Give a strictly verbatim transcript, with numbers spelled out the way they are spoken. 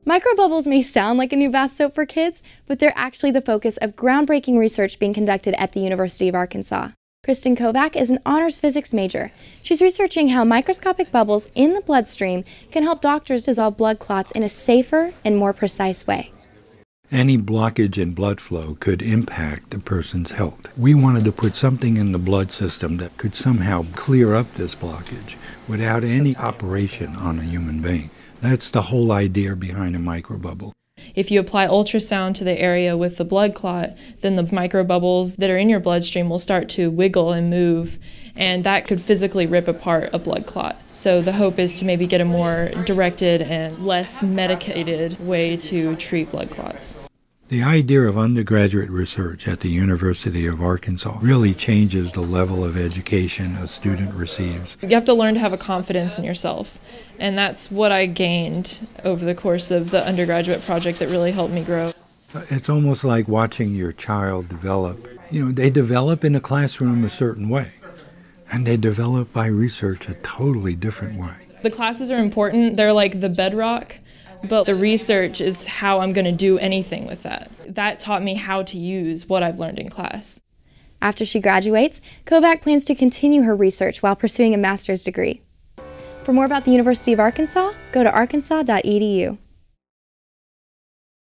Microbubbles may sound like a new bath soap for kids, but they're actually the focus of groundbreaking research being conducted at the University of Arkansas. Kristin Kovach is an honors physics major. She's researching how microscopic bubbles in the bloodstream can help doctors dissolve blood clots in a safer and more precise way. Any blockage in blood flow could impact a person's health. We wanted to put something in the blood system that could somehow clear up this blockage without any operation on a human being. That's the whole idea behind a microbubble. If you apply ultrasound to the area with the blood clot, then the microbubbles that are in your bloodstream will start to wiggle and move, and that could physically rip apart a blood clot. So the hope is to maybe get a more directed and less medicated way to treat blood clots. The idea of undergraduate research at the University of Arkansas really changes the level of education a student receives. You have to learn to have a confidence in yourself, and that's what I gained over the course of the undergraduate project that really helped me grow. It's almost like watching your child develop. You know, they develop in a classroom a certain way, and they develop by research a totally different way. The classes are important. They're like the bedrock. But the research is how I'm going to do anything with that. That taught me how to use what I've learned in class. After she graduates, Kovach plans to continue her research while pursuing a master's degree. For more about the University of Arkansas, go to arkansas dot e d u.